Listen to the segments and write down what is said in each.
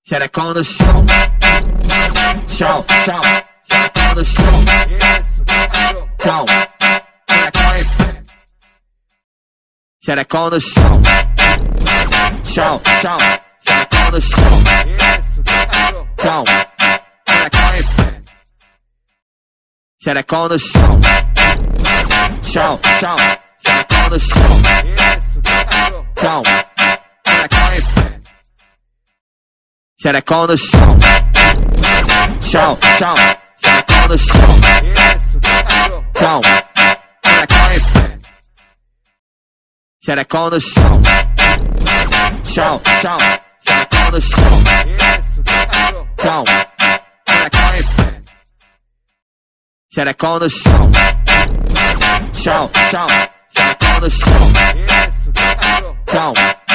xerecão no chão, chão, chão, xerecão no chão, chão, xerecão no chão, chão, chão, xerecão no chão, chão, xerecão no chão, chão, chão, xerecão no chão, chão, xerecão no chão, chão, chão, xerecão no chão, chão, xerecão no chão, chão, chão, xerecão no chão, chão, xerecão no chão, chão, chão, xerecão no chão, chão,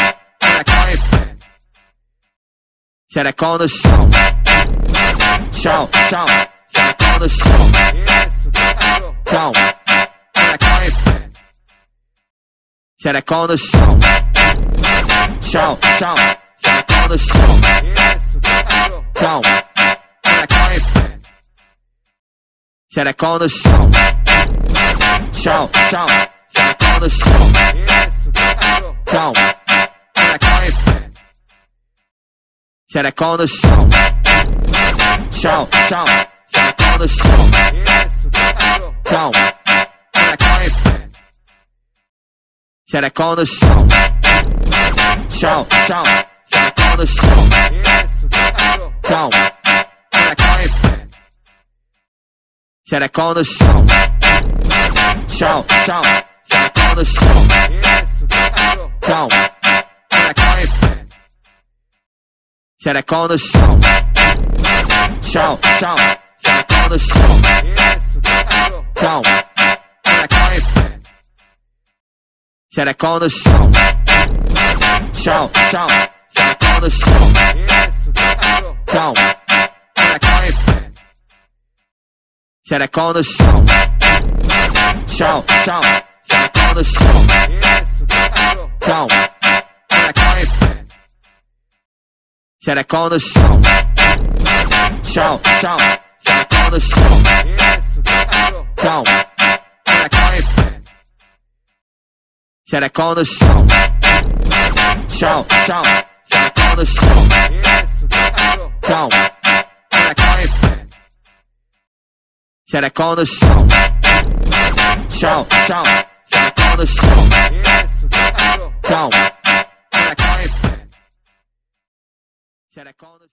xerecão no chão, chão, chão, xerecão no chão, chão, xerecão no chão, chão, chão, xerecão no chão, chão, xerecão no chão, chão, chão, xerecão no chão, chão, xerecão no chão, chão, chão, xerecão no chão, chão, xerecão no chão, chão, chão, xerecão no chão, chão, xerecão no chão, chão, chão, xerecão no chão, chão, xerecão no chão, chão, chão, xerecão no chão, chão, xerecão no chão, chão, chão, xerecão no chão, chão, xerecão no chão, chão, chão, xerecão no chão, chão, xerecão no chão, chão, chão, xerecão no chão, chão, xerecão no chão, chão, chão, xerecão no chão, chão, xerecão no chão, chão, chão, xerecão no chão, chão, xerecão no